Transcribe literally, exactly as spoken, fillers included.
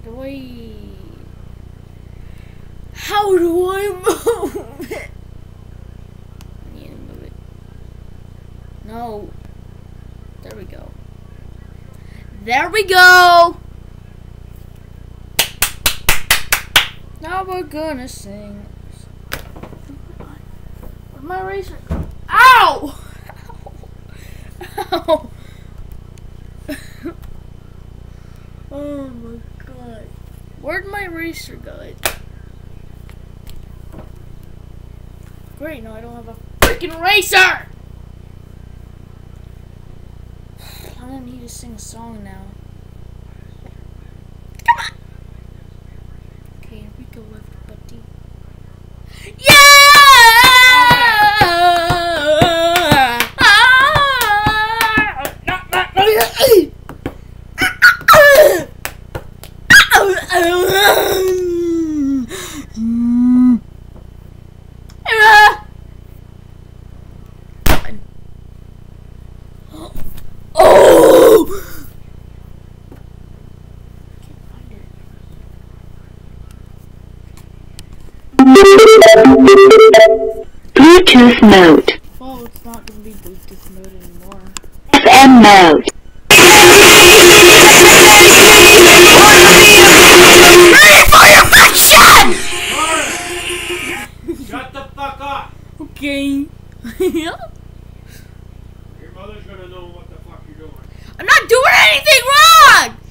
Do I... How do I move it? I need to move it. No. There we go. There we go! Now we're gonna sing. Where's my eraser? Ow! Ow! Oh my god. Where'd my eraser go? Great, no, I don't have a freaking eraser! I'm gonna need to sing a song now. Come on! Okay, here we go, everybody. Yeah! Bluetooth mode. Well, it's not gonna be Bluetooth mode anymore. F M mode. Ready for your function! Shut the fuck up! Okay. Yeah. Your mother's gonna know what the fuck you're doing. I'm not doing anything wrong!